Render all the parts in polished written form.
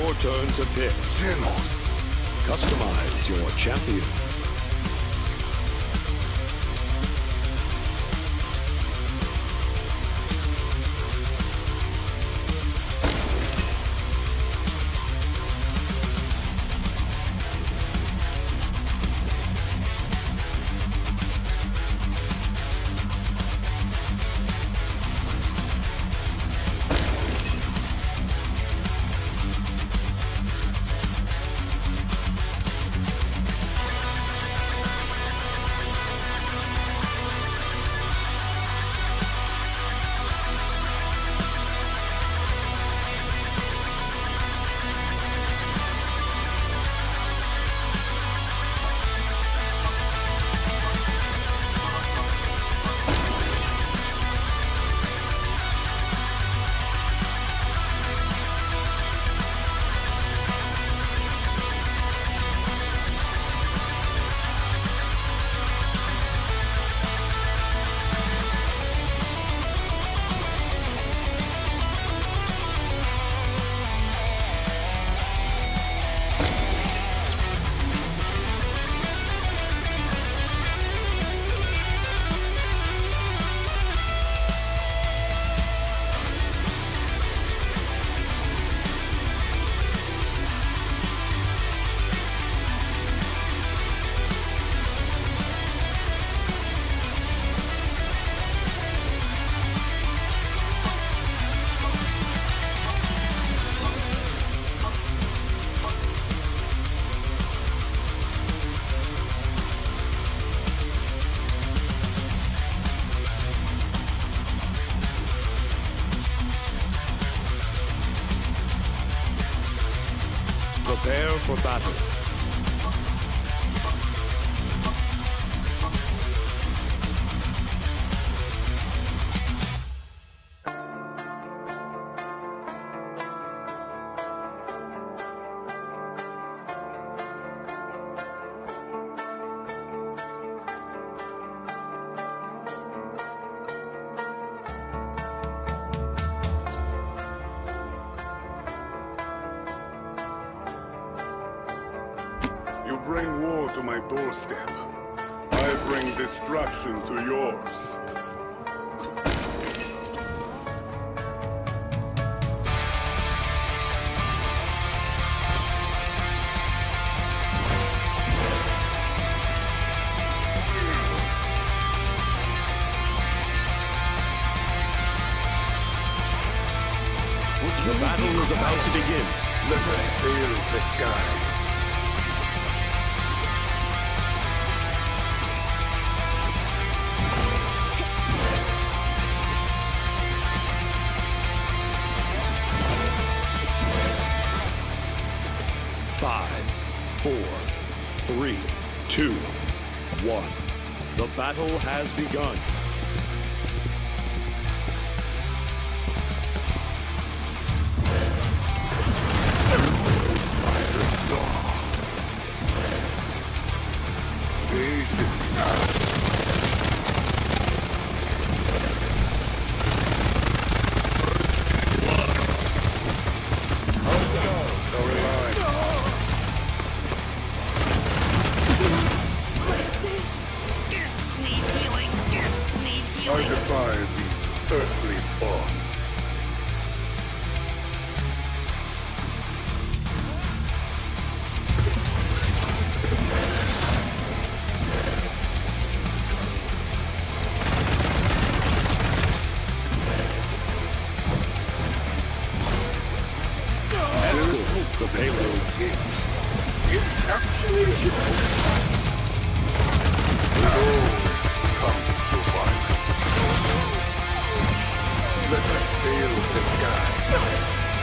your turn to pick. Jenos. Customize your champion. Prepare for battle. You bring war to my doorstep. I bring destruction to yours. The battle is about to begin. Let us sail the skies. Five, 4, 3, 2, 1. The battle has begun. I defy these earthly bonds. Escort the payload. Encapsulation. Comes to violence. Let us sail the sky.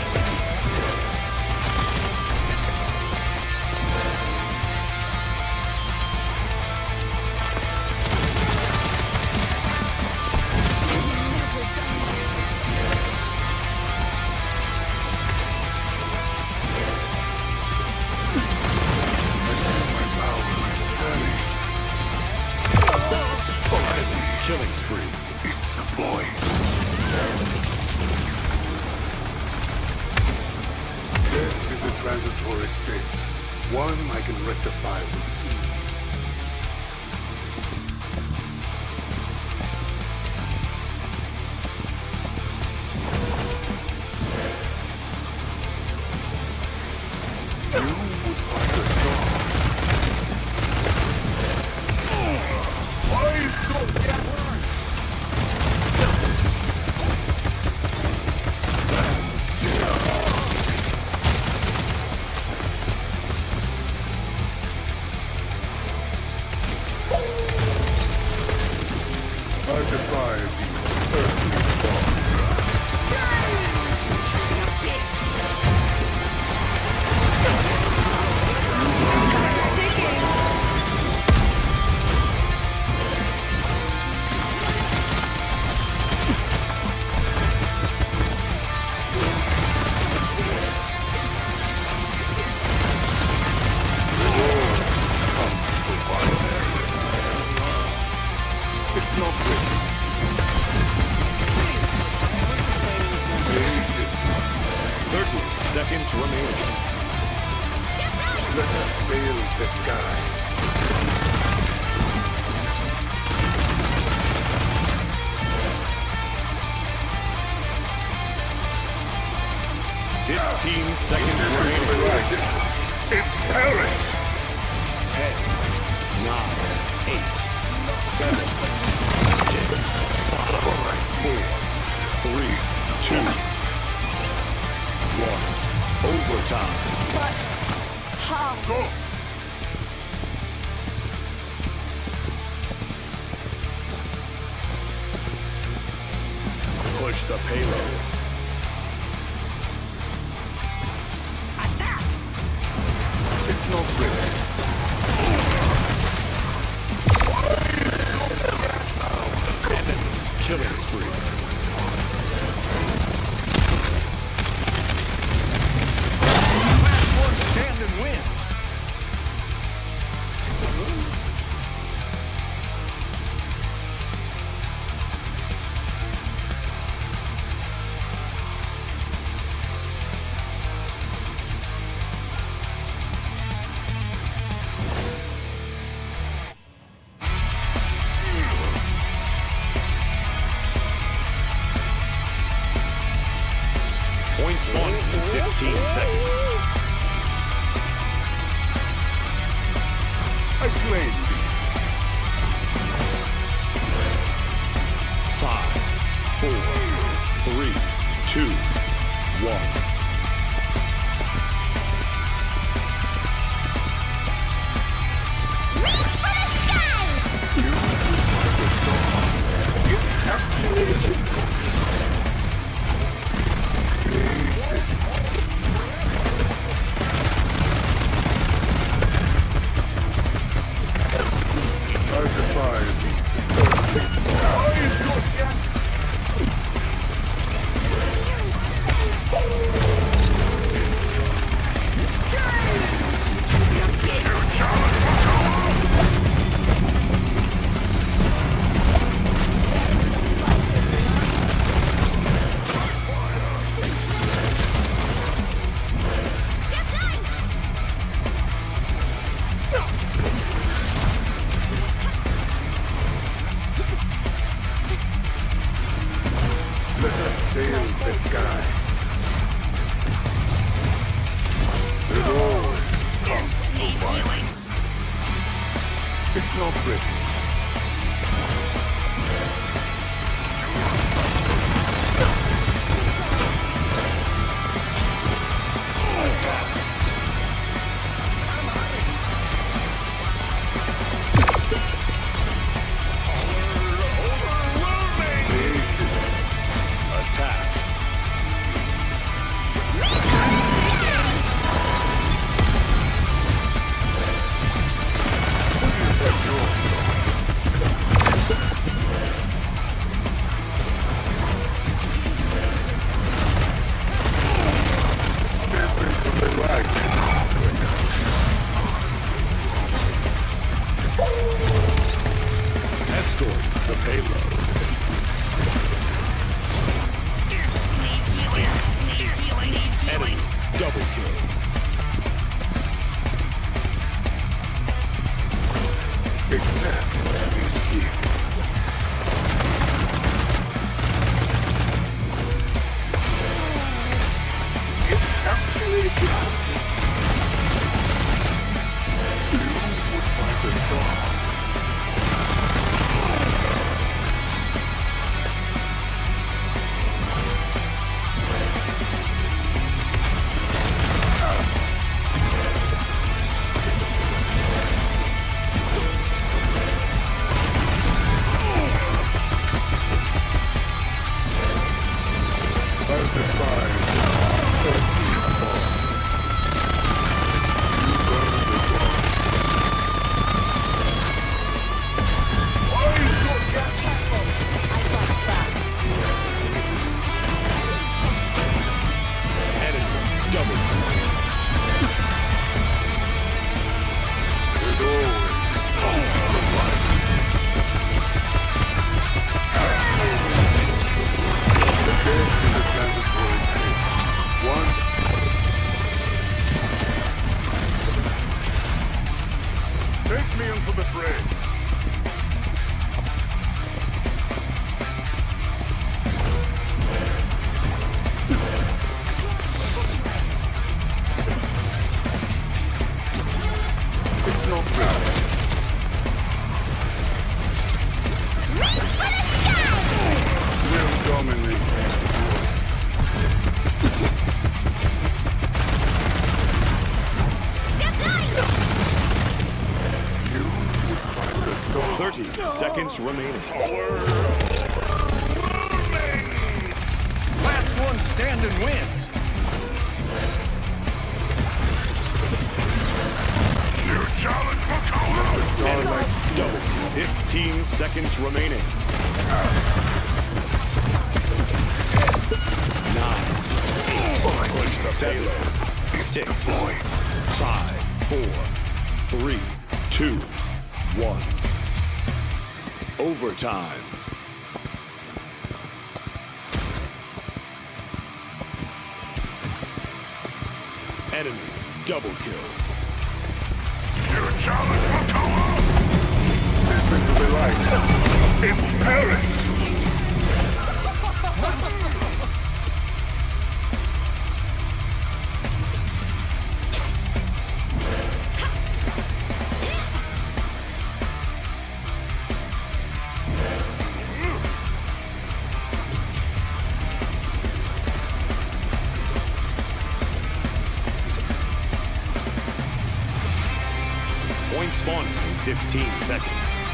Killing spree. It's the boy. Death is a transitory state. One I can rectify with ease. You would like a dog. Why so get I defy these earthly dogs. It's not good. 30 seconds remaining. Let us sail the sky. Seconds remaining. It's Paris! 10, 9, 8, 7, 6, 5, 4, 3, 2, 1. Overtime. But how? Go! Push the payload. Attack! It's not ready. Enemy killing spree. Last one to stand and win. Points won in 15 seconds. I claim these. 5, 4, 3, 2, 1. Reach for the sky! It's absolutely. I defy these earthly dogs. Let us sail the sky. It always comes to violence. It's not ready. Attack. Step into the light. Escort the payload. Enemy double kill. seconds remaining. Last one standing wins. You challenge Makoa! Starlight double. 15 seconds remaining. 9, 8, 7, 6, 5, 4, 3, 2, 1. Overtime. Enemy double kill. You challenge Makoa! Step into the light. It's Paris! Point spawning in 15 seconds.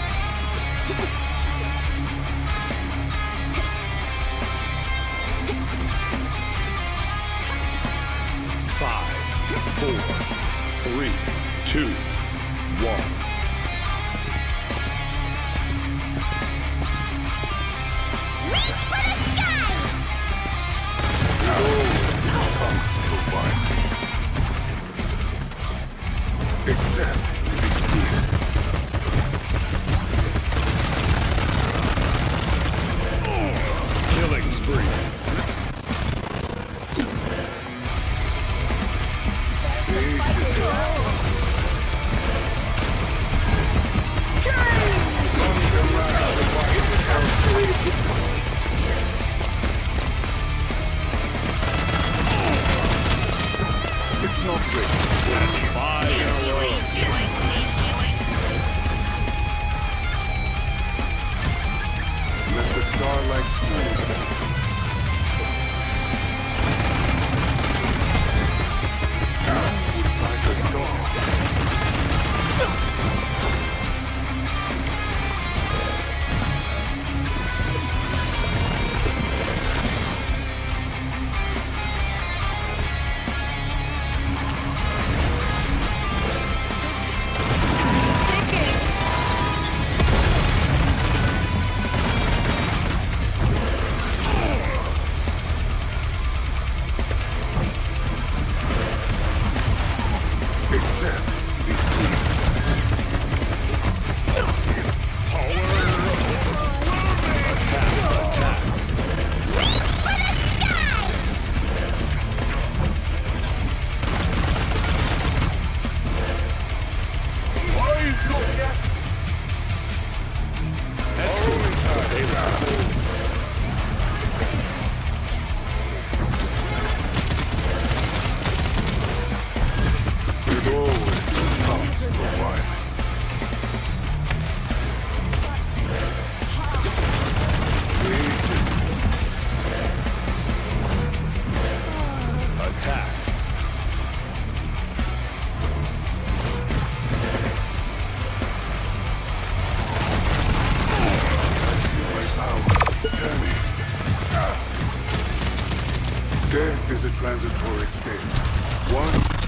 Five, 4, 3, 2, 1. Reach for the sky! Except Killing spree. it's not ready. 5 in a row. Let the starlight shine. Like a dog. Except it always comes to violence. Attack. My power, Tammy. Death is a transitory state. One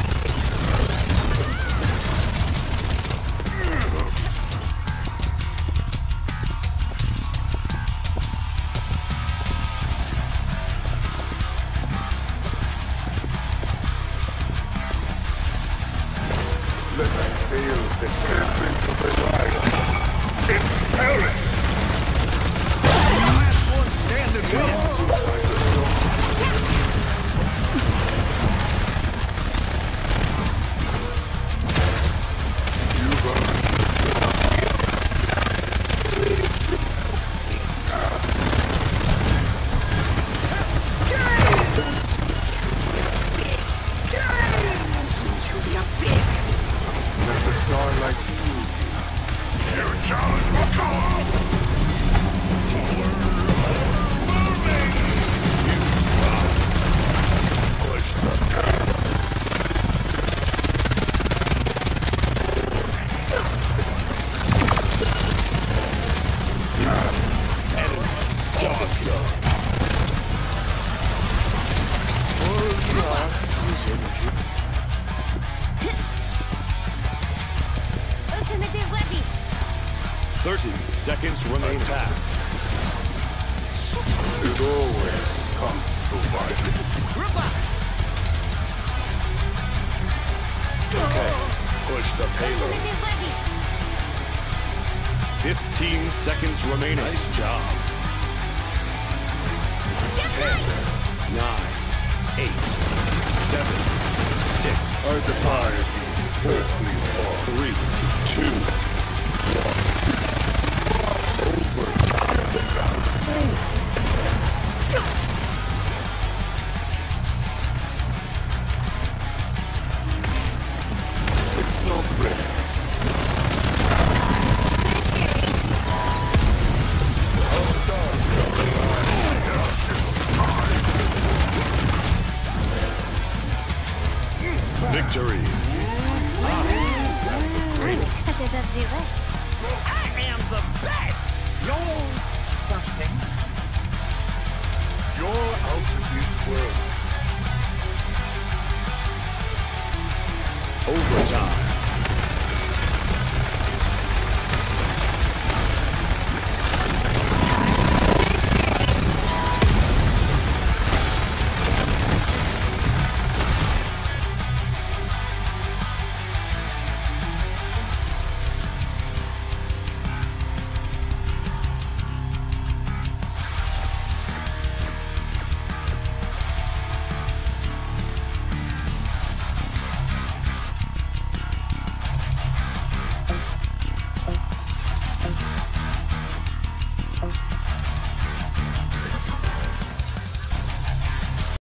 let us feel the serpent of the light. It's Paris! Last one standing wins. Let the starlight soothe you. You challenge Makoa! seconds remaining. Attack. It always comes to violence. Okay, push the payload. Ultimate is ready. 15 seconds remaining. Nice job. 10, 9, 8, 7, 6. I defy you. 3, 2, 1.